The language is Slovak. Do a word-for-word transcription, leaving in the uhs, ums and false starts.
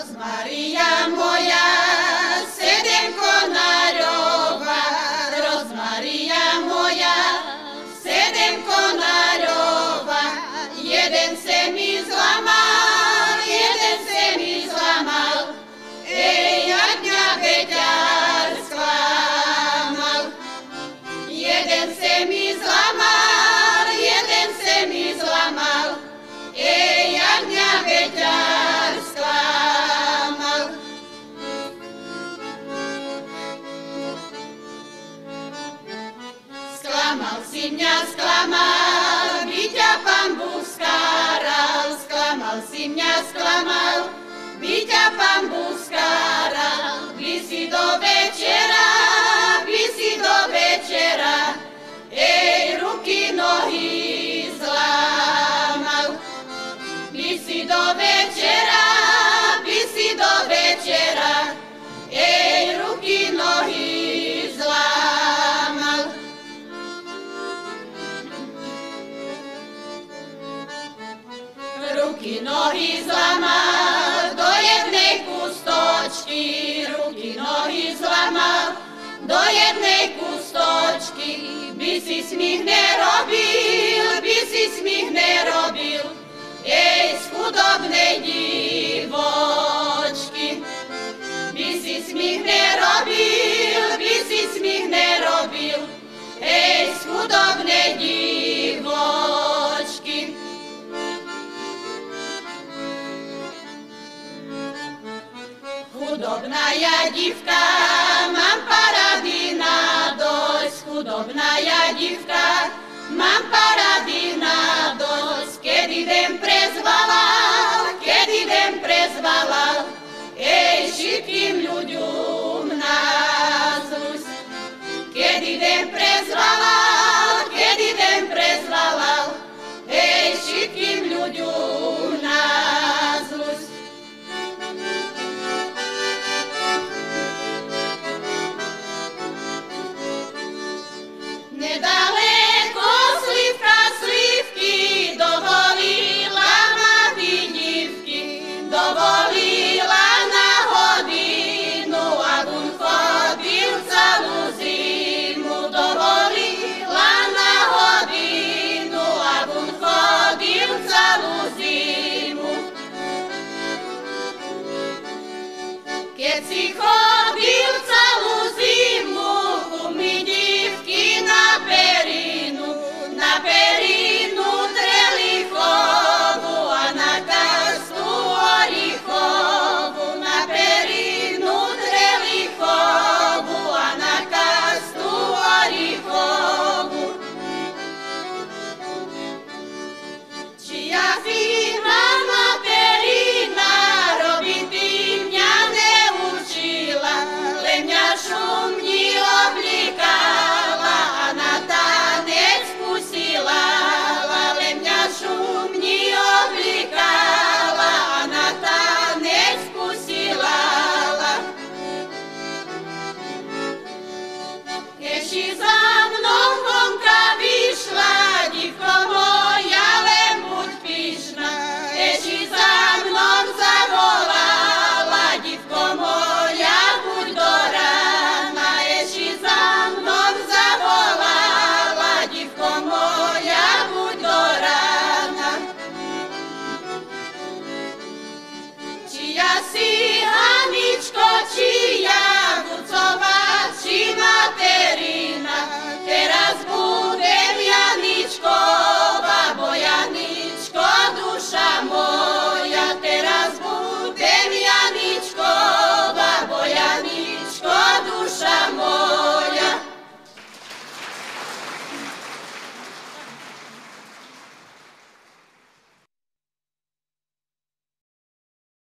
Rozmaria moja, sedem konáľová, Rozmaria moja, sedem konáľová, jeden se mi zlamal, jeden se mi zlamal, ej, jak mňa veťar sklamal. Jeden se mi zlamal, jeden se mi zlamal, ej, jak mňa veťar sklamal. Sklamal si mňa, sklamal, by ťa Pán Bůh skáral, sklamal si mňa, sklamal, by ťa Pán Bůh skáral, by si do večera, by si do večera, ej, ruky, nohy zlámal. By si do večera, by si do večera, ej, ruky, nohy zlámal. Ruky, nohy zlamal do jednej kustočky, ruky, nohy zlamal do jednej kustočky, by si smích nerobil, by si smích nerobil, ej, z chudobnej divočky. By si smích nerobil, by si smích nerobil, ej, z chudobnej divočky. Chudobná ja divka, mám parády na dosť, chudobná ja divka, mám parády na dosť, kedy den prezvalal, kedy den prezvalal, ej, všetkým ľuďom na zlosť. Kedy den prezvalal, kedy den prezvalal, ej, všetkým ľuďom na zlosť. Nedaleko